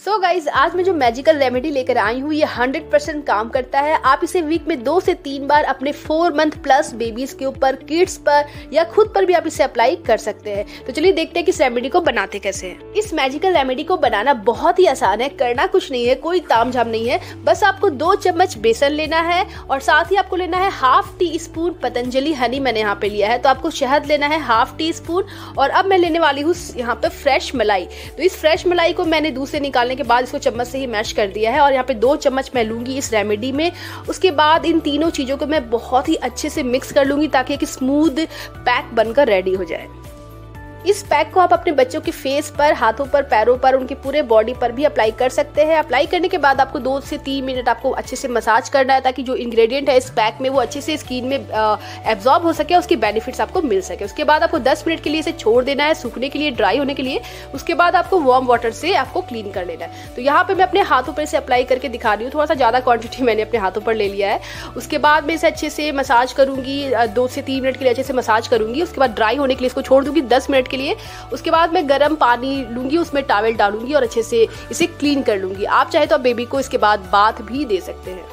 So guys आज मैं जो मैजिकल रेमेडी लेकर आई हूँ ये 100% काम करता है। आप इसे वीक में 2 से 3 बार अपने 4 मंथ प्लस बेबीज के ऊपर, किड्स पर या खुद पर भी आप इसे अप्लाई कर सकते हैं। तो चलिए देखते हैं कि इस रेमेडी को बनाते कैसे हैं। इस मैजिकल रेमेडी को बनाना बहुत ही आसान है, करना कुछ नहीं है, कोई तामझाम नहीं है। बस आपको 2 चम्मच बेसन लेना है और साथ ही आपको लेना है half teaspoon Patanjali honey मैंने यहाँ पे लिया है। तो आपको शहद लेना है हाफ टी स्पून और अब मैं लेने वाली हूँ यहाँ पे फ्रेश मलाई। तो इस फ्रेश मलाई को मैंने दूध से निकालने के बाद इसको चम्मच से ही मैश कर दिया है और यहाँ पे 2 चम्मच मैं लूंगी इस रेमेडी में। उसके बाद इन तीनों चीजों को मैं बहुत ही अच्छे से मिक्स कर लूंगी ताकि एक स्मूथ पैक बनकर रेडी हो जाए। इस पैक को आप अपने बच्चों के फेस पर, हाथों पर, पैरों पर, उनके पूरे बॉडी पर भी अप्लाई कर सकते हैं। अप्लाई करने के बाद आपको 2 से 3 मिनट आपको अच्छे से मसाज करना है ताकि जो इंग्रेडिएंट है इस पैक में वो अच्छे से स्किन में एब्जॉर्ब हो सके, उसके बेनिफिट्स आपको मिल सके। उसके बाद आपको 10 मिनट के लिए इसे छोड़ देना है सूखने के लिए, ड्राई होने के लिए। उसके बाद आपको वार्म वाटर से आपको क्लीन कर लेना है। तो यहाँ पे मैं अपने हाथों पर इसे अप्लाई करके दिखा रही हूँ, थोड़ा सा ज्यादा क्वांटिटी मैंने अपने हाथों पर ले लिया है। उसके बाद मैं इसे अच्छे से मसाज करूंगी, 2 से 3 मिनट के लिए अच्छे से मसाज करूंगी। उसके बाद ड्राई होने के लिए इसको छोड़ दूंगी 10 मिनट के लिए। उसके बाद मैं गर्म पानी लूंगी, उसमें टॉवल डालूंगी और अच्छे से इसे क्लीन कर लूंगी। आप चाहे तो आप बेबी को इसके बाद बाथ भी दे सकते हैं।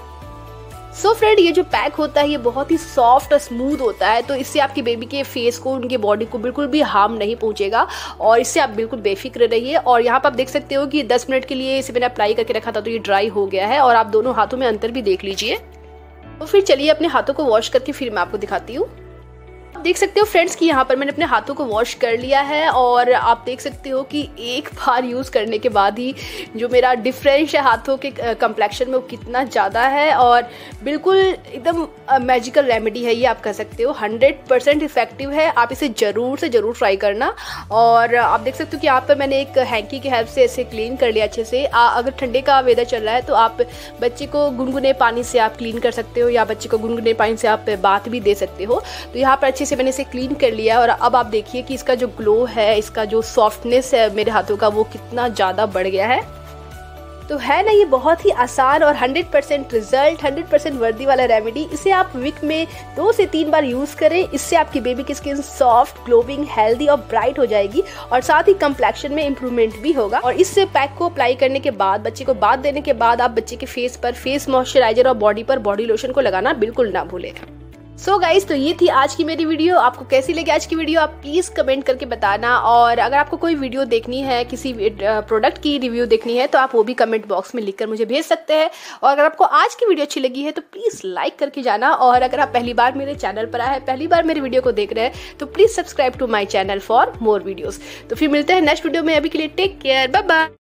सो फ्रेंड, ये जो पैक होता है ये बहुत ही सॉफ्ट और स्मूथ होता है, तो इससे आपकी बेबी के फेस को, उनके बॉडी को बिल्कुल भी हार्म नहीं पहुंचेगा और इससे आप बिल्कुल बेफिक्र रहिए। और यहाँ पर आप देख सकते हो कि 10 मिनट के लिए इसे मैंने अप्लाई करके रखा था तो ये ड्राई हो गया है और आप दोनों हाथों में अंतर भी देख लीजिए। तो फिर चलिए अपने हाथों को वॉश करके फिर मैं आपको दिखाती हूँ। देख सकते हो फ्रेंड्स कि यहाँ पर मैंने अपने हाथों को वॉश कर लिया है और आप देख सकते हो कि एक बार यूज़ करने के बाद ही जो मेरा डिफरेंस है हाथों के कंप्लेक्शन में वो कितना ज़्यादा है और बिल्कुल एकदम मैजिकल रेमेडी है ये, आप कह सकते हो 100% इफेक्टिव है। आप इसे ज़रूर से ज़रूर ट्राई करना। और आप देख सकते हो कि यहाँ पर मैंने एक हैंकी की हेल्प से इसे क्लीन कर लिया अच्छे से। अगर ठंडे का वेदर चल रहा है तो आप बच्चे को गुनगुने पानी से आप क्लीन कर सकते हो या बच्चे को गुनगुने पानी से आप बात भी दे सकते हो। तो यहाँ पर अच्छे से मैंने इसे क्लीन कर लिया और अब आप देखिए कि इसका जो ग्लो है, इसका जो सॉफ्टनेस है मेरे हाथों का वो कितना ज़्यादा बढ़ गया है। तो है ना ये बहुत ही आसान और 100% रिजल्ट, 100% वर्दी वाला रेमेडी। इसे आप वीक में 2 से 3 बार यूज करें। इससे आपकी बेबी की स्किन सॉफ्ट, ग्लोइंग, हेल्दी और ब्राइट हो जाएगी और साथ ही कंप्लेक्शन में इंप्रूवमेंट भी होगा। और इससे पैक को अप्लाई करने के बाद, बच्चे को बाथ देने के बाद आप बच्चे के फेस पर फेस मॉइस्चराइजर और बॉडी पर बॉडी लोशन को लगाना बिल्कुल ना भूलें। सो गाइज, तो ये थी आज की मेरी वीडियो। आपको कैसी लगी आज की वीडियो आप प्लीज़ कमेंट करके बताना। और अगर आपको कोई वीडियो देखनी है, किसी प्रोडक्ट की रिव्यू देखनी है तो आप वो भी कमेंट बॉक्स में लिखकर मुझे भेज सकते हैं। और अगर आपको आज की वीडियो अच्छी लगी है तो प्लीज़ लाइक करके जाना। और अगर आप पहली बार मेरे चैनल पर आए हैं, पहली बार मेरी वीडियो को देख रहे हैं तो please subscribe to my channel for more videos. तो फिर मिलते हैं नेक्स्ट वीडियो में। अभी के लिए टेक केयर, बाय बाय।